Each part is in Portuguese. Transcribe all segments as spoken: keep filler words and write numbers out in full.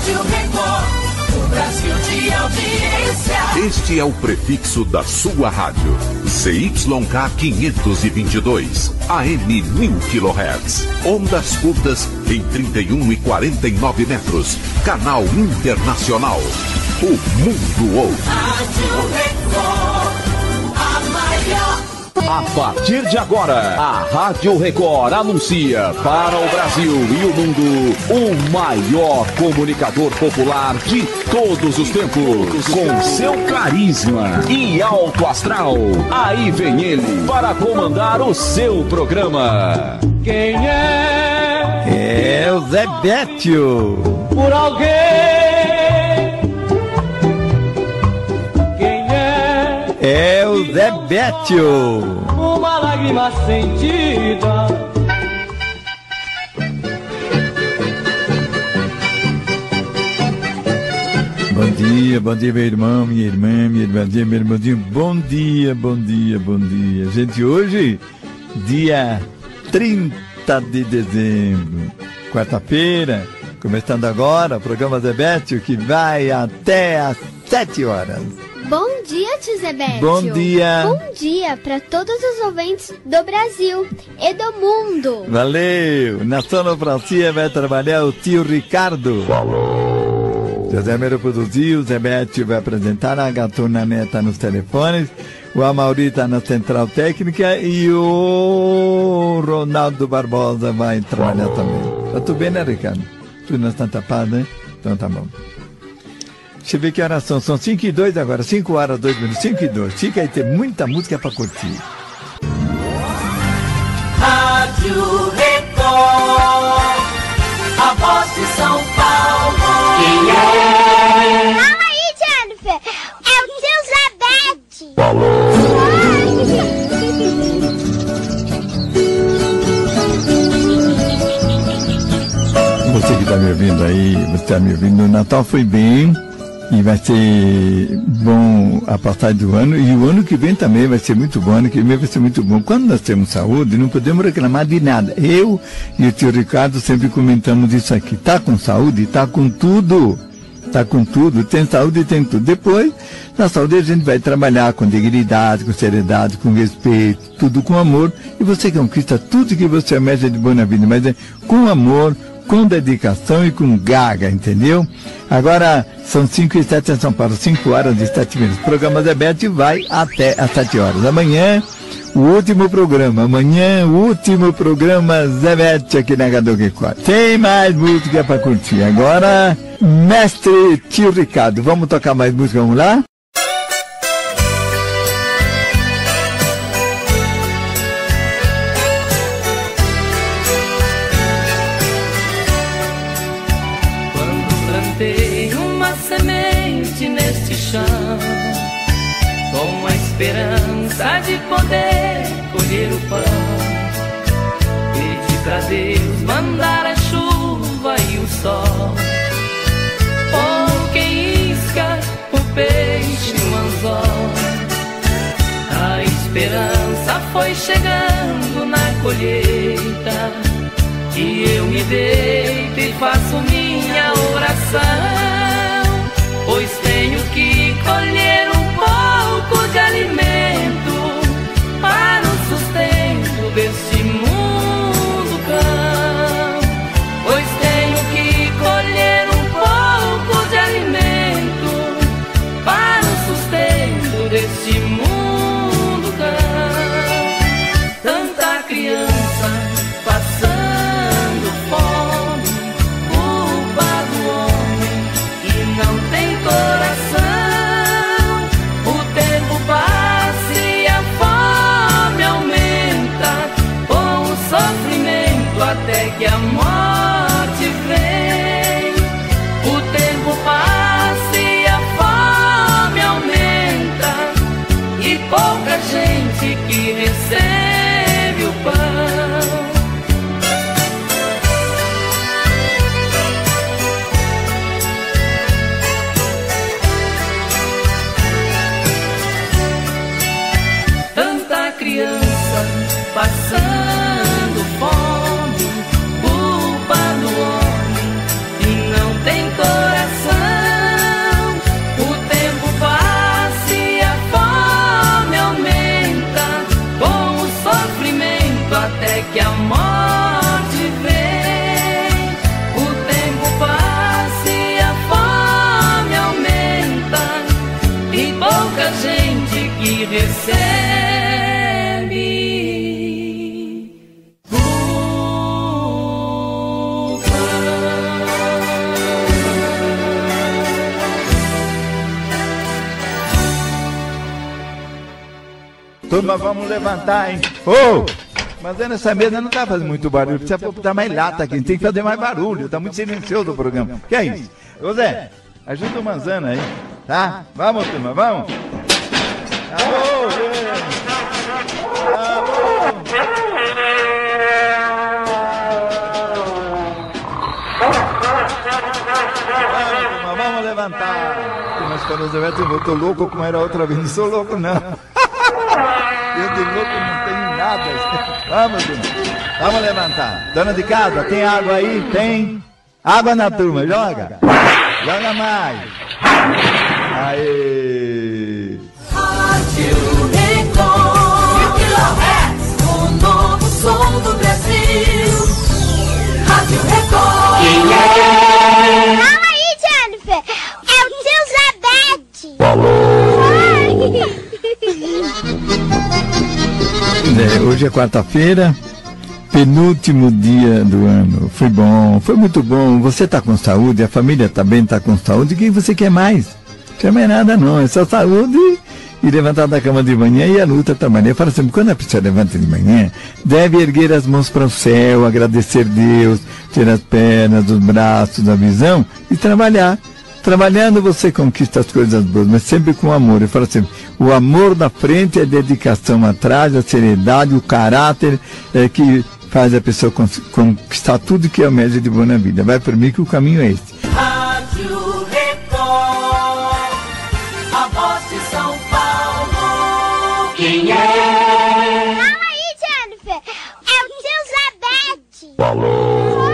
Rádio Record, o Brasil de audiência. Este é o prefixo da sua rádio. Z Y K quinhentos e vinte e dois, A M mil quilohertz. Ondas curtas em trinta e um e quarenta e nove metros. Canal internacional. O mundo ouve. Rádio Record, a maior. A partir de agora, a Rádio Record anuncia para o Brasil e o mundo o maior comunicador popular de todos os tempos, com seu carisma e alto astral. Aí vem ele para comandar o seu programa. Quem é? É o Zé Bétio. Por alguém. Quem é? É o Zé Bétio. Uma lágrima sentida. Bom dia, bom dia, meu irmão, minha irmã, minha irmãzinha, meu irmãozinho. Bom dia, bom dia, bom dia. Gente, hoje, dia trinta de dezembro, quarta-feira, começando agora o programa Zé Bétio, que vai até às sete horas. Bom dia, tio Zé Bétio. Bom dia. Bom dia para todos os ouvintes do Brasil e do mundo. Valeu. Na sonoplastia vai trabalhar o tio Ricardo. Falou. José Mero produziu, o Zé Bétio vai apresentar, a Gatuna Neta nos telefones, o Amauri está na central técnica e o Ronaldo Barbosa vai trabalhar também. Tá tudo bem, né, Ricardo? Tudo não está tapado, né? Então tá bom. Deixa eu ver que horas são. São cinco e dois agora. cinco horas, dois minutos. cinco e dois. Fica aí, tem muita música pra curtir. Rádio Record, a voz de São Paulo. Quem é? Fala aí, Jennifer. É o tio Zé Bétio. Falou. Você que tá me ouvindo aí, você tá me ouvindo. O Natal foi bem. E vai ser bom a passagem do ano. E o ano que vem também vai ser muito bom. Ano que vem vai ser muito bom. Quando nós temos saúde, não podemos reclamar de nada. Eu e o tio Ricardo sempre comentamos isso aqui. Tá com saúde? Tá com tudo. Tá com tudo. Tem saúde e tem tudo. Depois, na saúde a gente vai trabalhar com dignidade, com seriedade, com respeito, tudo com amor. E você conquista tudo que você almeja de boa na vida. Mas é com amor, com dedicação e com gaga, entendeu? Agora são cinco e sete em São Paulo, cinco horas e sete minutos. O programa Zé Bétio vai até às sete horas. Amanhã, o último programa. Amanhã, o último programa Zé Bétio aqui na Rádio Record. Tem mais música para curtir. Agora, mestre tio Ricardo. Vamos tocar mais música, vamos lá? Neste chão, com a esperança de poder colher o pão, pedi pra Deus mandar a chuva e o sol, ou quem isca o peixe no anzol. A esperança foi chegando na colheita, e eu me deito e faço minha oração. Pois tenho que colher um pouco de alimento para o sustento deste mundo cão. Pois tenho que colher um pouco de alimento para o sustento deste mundo cão. Tanta criança passando fome, culpa do homem que não tem coração. O tempo passa e a fome aumenta, com o sofrimento até que a morte vem. O tempo passa e a fome aumenta, e pouca gente que recebe o pão. Criança passando fome, culpa Turma, vamos levantar, hein? Ô! Oh, mas nessa mesa não tá fazendo muito barulho. Precisa botar mais lata aqui. Tem que fazer mais barulho. Tá muito silencioso o programa. Que é isso? Ô Zé, ajuda o Manzana aí. Tá? Vamos, turma, vamos. Alô, Alô. Vamos, vamos levantar. Mas falou, Zé Beto, eu tô louco como era outra vez. Não sou louco, não. Eu de louco não tenho nada. Vamos, turma. Vamos levantar. Dona de casa, tem água aí? Tem. Água na turma, joga. Joga mais. Aê. Rádio Record, mil quilohertz, o novo som do Brasil. Rádio Record. Quem é? Fala aí, Jennifer. É o seu Zabete. Falou. É, hoje é quarta-feira, penúltimo dia do ano. Foi bom, foi muito bom. Você está com saúde, a família também está com saúde. O que você quer mais? Não quer mais nada não, é só saúde e levantar da cama de manhã e a luta também. Eu falo sempre, quando a pessoa levanta de manhã, deve erguer as mãos para o céu, agradecer Deus, ter as pernas, os braços, a visão e trabalhar. Trabalhando você conquista as coisas boas, mas sempre com amor. Eu falo sempre, o amor na frente, a dedicação atrás, a seriedade, o caráter é que faz a pessoa conquistar tudo que almeja de boa na vida. Vai por mim que o caminho é esse. Rádio Record, a voz de São Paulo. Quem é? Fala aí, Jennifer. É o seu Zabete. Falou.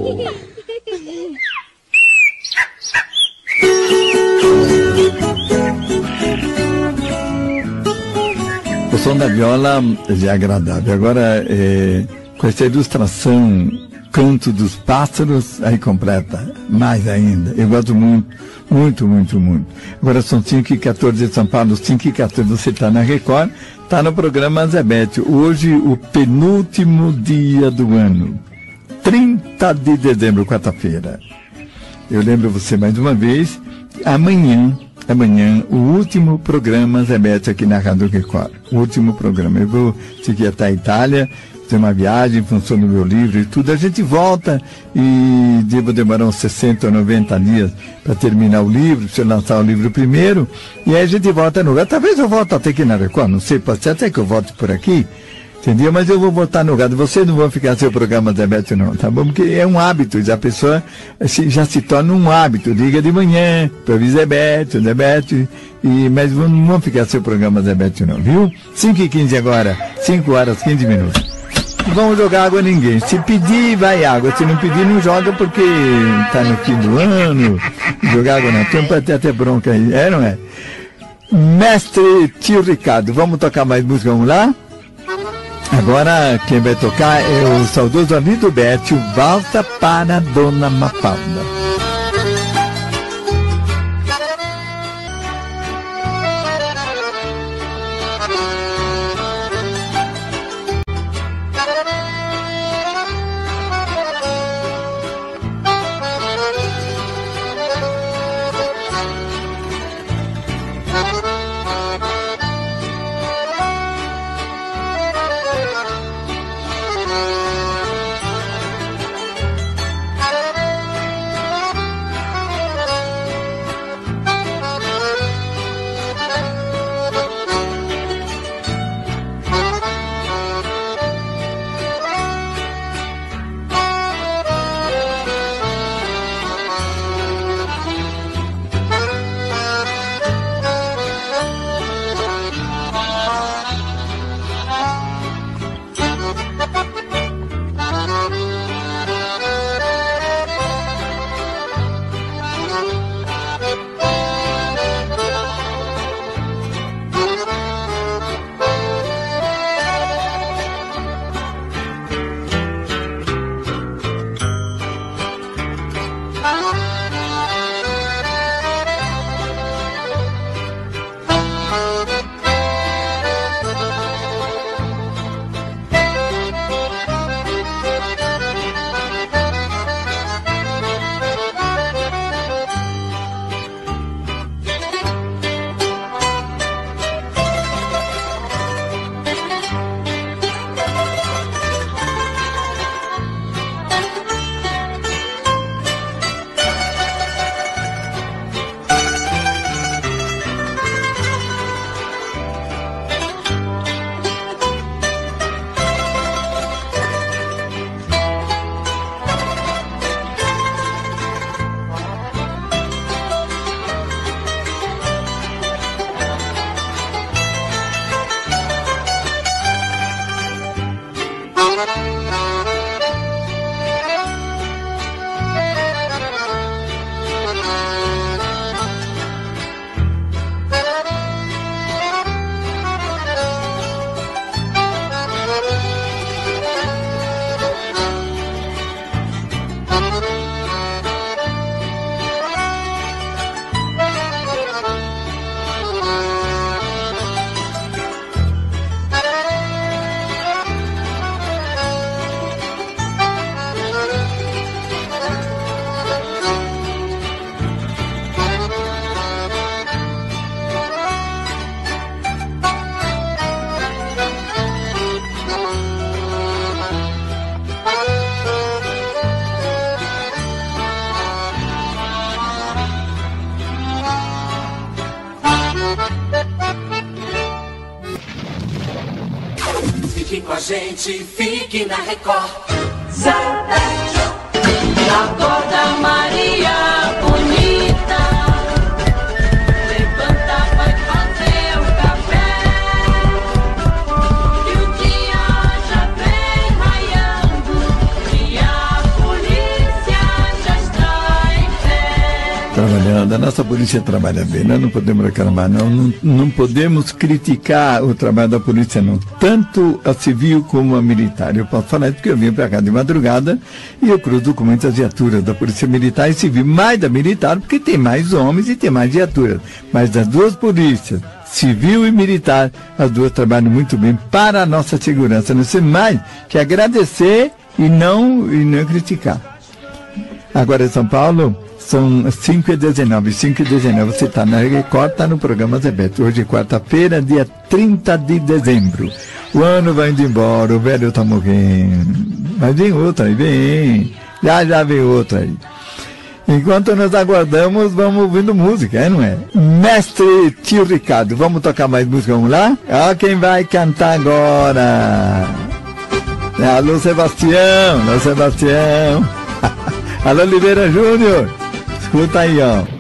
O som da viola é agradável. Agora, é, com essa ilustração, canto dos pássaros, aí completa mais ainda. Eu gosto muito, muito, muito, muito. Agora são cinco e quatorze de São Paulo, cinco e quatorze, você está na Record, está no programa Zabete. Hoje, o penúltimo dia do ano, trinta de dezembro, quarta-feira. Eu lembro você mais uma vez, amanhã, amanhã, o último programa Zabete aqui na Rádio Record. O último programa. Eu vou seguir até a Itália, fazer uma viagem, em função do meu livro e tudo. A gente volta e devo demorar uns sessenta ou noventa dias para terminar o livro, se eu lançar o livro primeiro. E aí a gente volta no lugar. Talvez eu volte até aqui na Record, não sei, pode ser até que eu volte por aqui. Entendeu? Mas eu vou voltar no lugar. Vocês não vão ficar sem o programa Zabete, não, tá bom? Porque é um hábito. A pessoa já se torna um hábito. Liga de manhã, para ouvir Zabete, Zabete. E, mas não vão ficar sem o programa Zabete, não, viu? cinco e quinze agora. cinco horas, quinze minutos. Não vamos jogar água a ninguém. Se pedir, vai água. Se não pedir, não joga porque tá no fim do ano. Jogar água na tampa, até até bronca aí. É, não é? Mestre Tio Ricardo. Vamos tocar mais música? Vamos lá? Agora quem vai tocar é o saudoso amigo Bétio, Valsa para Dona Mafalda. a gente, fique na Record. Acorda, Maria bonita, levanta, vai fazer o café, que o dia já vem raiando e a polícia já está em pé. Trabalhando, a nossa polícia trabalha bem, nós não podemos reclamar, não, não, não podemos criticar o trabalho da polícia, não, tanto a civil como a militar. Eu posso falar isso porque eu vim para cá de madrugada e eu cruzo com muitas viaturas da polícia militar e civil, mais da militar, porque tem mais homens e tem mais viaturas, mas das duas polícias, civil e militar, as duas trabalham muito bem para a nossa segurança. Não sei mais que agradecer e não, e não criticar. Agora em São Paulo, são cinco e dezenove, cinco e dezenove, você está na Record, está no programa Zé Beto. Hoje é quarta-feira, dia trinta de dezembro. O ano vai indo embora, o velho está morrendo. Mas vem outro aí, vem. Já, já vem outro aí. Enquanto nós aguardamos, vamos ouvindo música, é, não é? Mestre Tio Ricardo, vamos tocar mais música, vamos lá? Ó, quem vai cantar agora? Alô, Sebastião, alô, Sebastião. Alô, Oliveira Júnior. Escuta aí, ó.